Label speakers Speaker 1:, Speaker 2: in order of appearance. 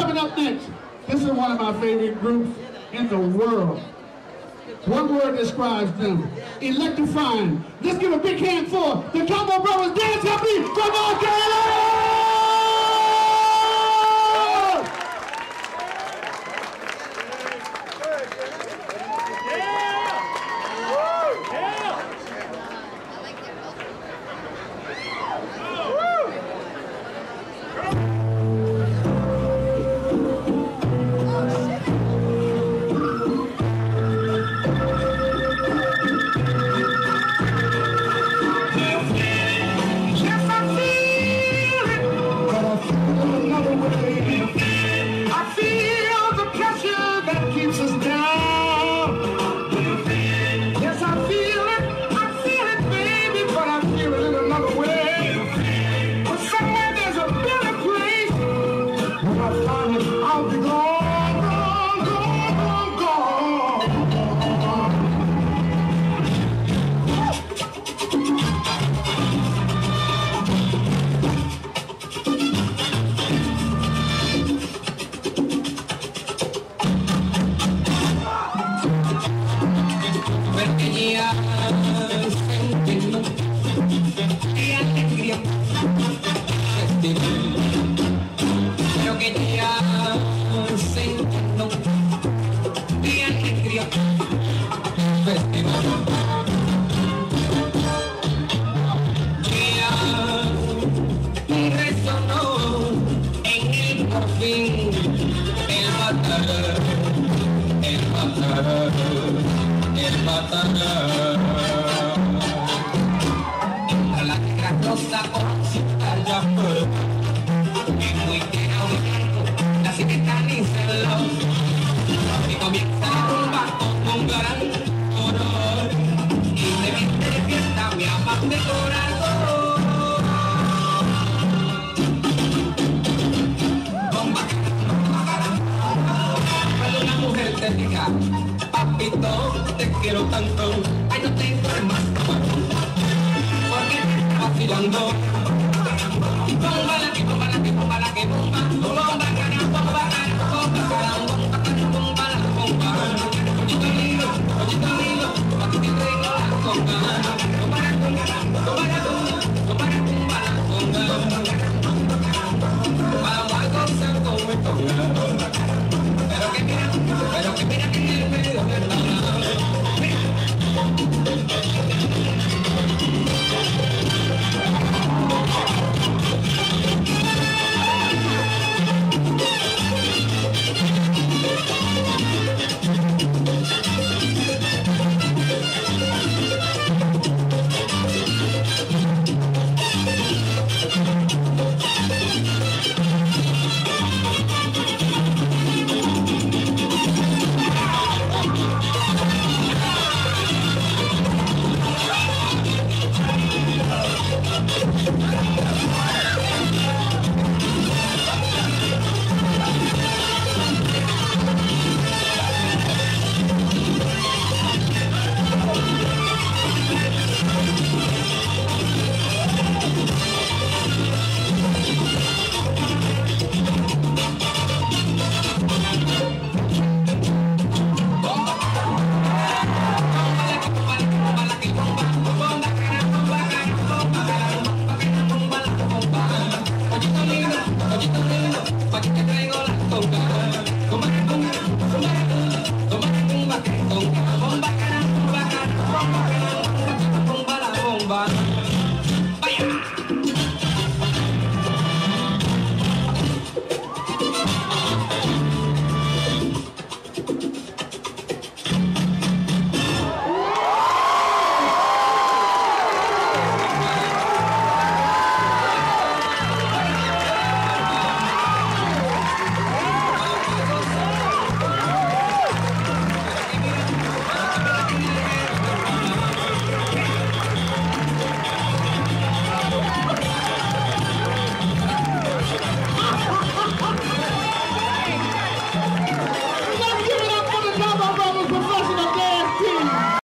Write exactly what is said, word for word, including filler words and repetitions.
Speaker 1: Coming up next, this is one of my favorite groups in the world. One word describes them: electrifying. Let's give a big hand for the Combo Brothers Dance Company from North Carolina!
Speaker 2: Papito, te quiero tanto, ay no tengo más porque me está vacilando. Bomba la que bomba la que bomba la que bomba, bomba cara, bomba cara, bomba cara, bomba cara, bomba la bomba. Pollito lindo, pollito lindo, pa' que te traigo la conga. Bomba la conga, bomba la conga, bomba la conga, la conga. Vamos a gozar con el conga. Pero que mira, pero que mira que en el medio de la pa' que te traigo la conga.